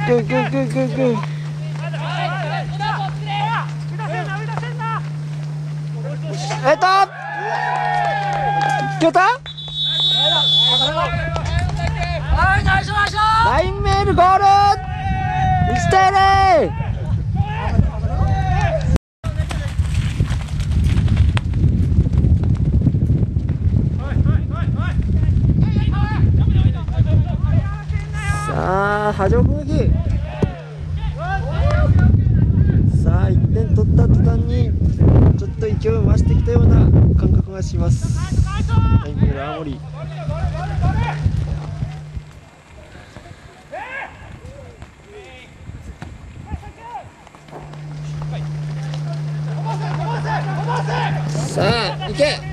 ラインメールゴール1対0。さあ波状攻撃。さあ1点取った途端にちょっと勢いを増してきたような感覚がします。ラインメール青森。さあ行け。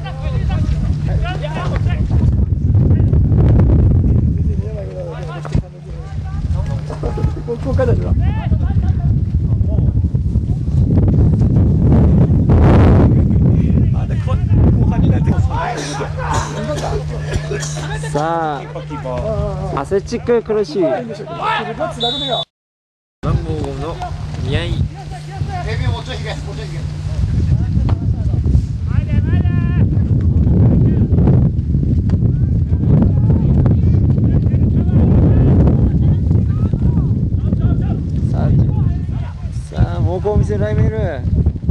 さあアスレチック苦しい。番号5の宮井。さあ猛攻を見せるライメール。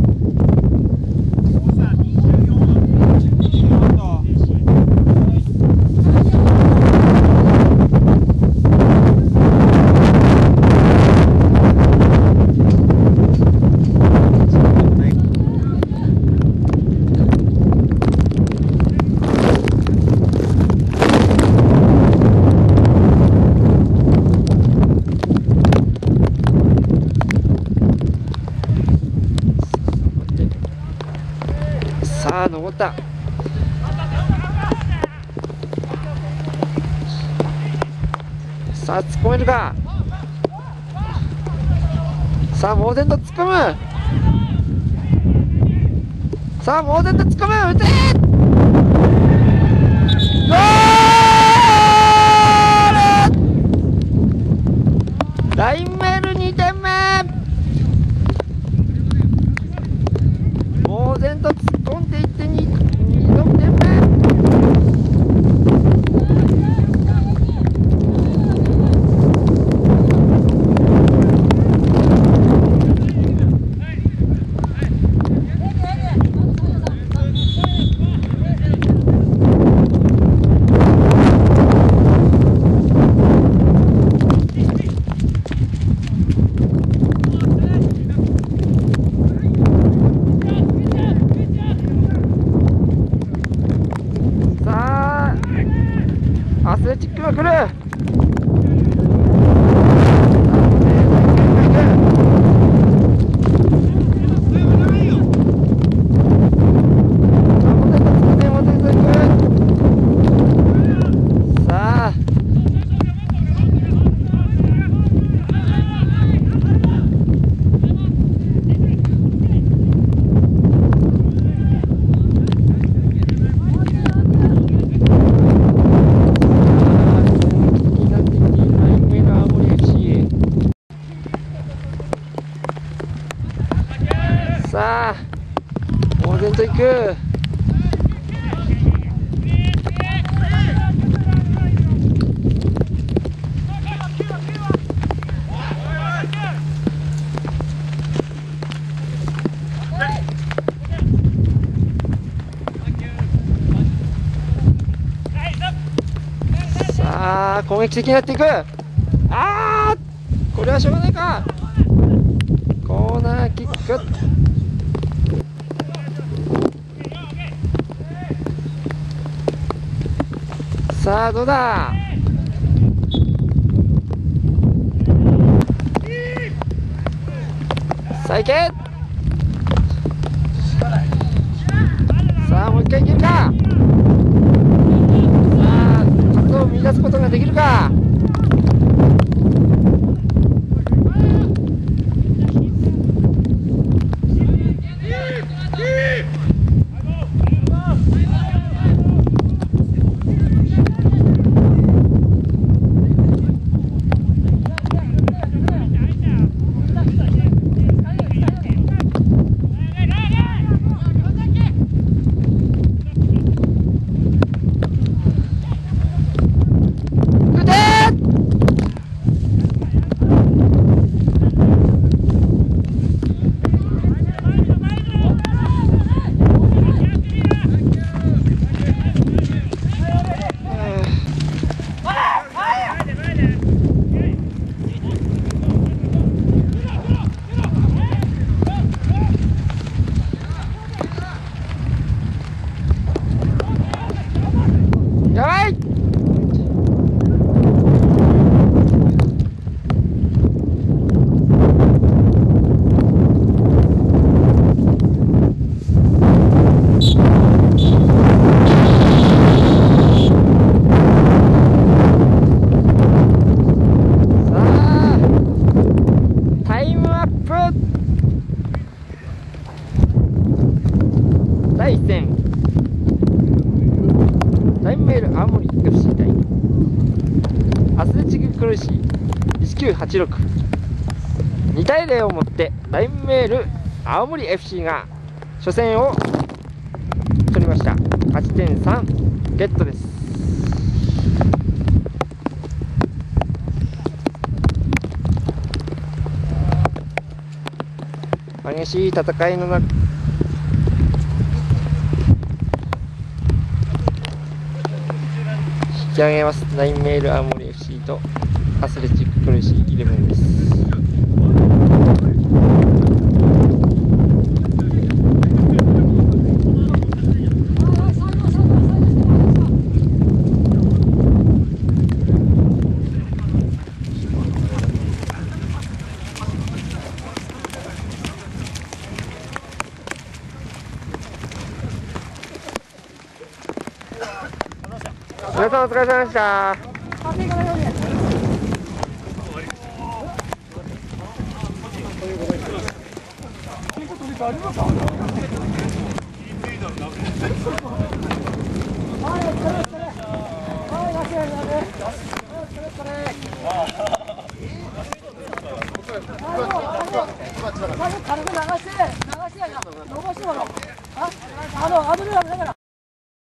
さあ登った。さあ突っ込めるか。さあ猛然と突っ込む。さあ猛然と突っ込む。打て。ゴール。ラインメール2点目。猛然と突っ込んでいって2得点目。アスレチックが来る。さあさあ猛然といく。さあ攻撃的になっていく。あーこれはしょうがないか。コーナーキック。さあどうだ。さあ行け。さあもう一回いけるか。さあ角を見出すことができるか。 第1戦ラインメール青森 FC 対アスレチッククルーシー1986、2対0をもってラインメール青森 FC が初戦を取りました。勝ち点3ゲットです。激しい戦いの中、引き上げます。ラインメール青森 FC とアスレチッククルーシー11です。皆さんお疲れ様でした。ありますか？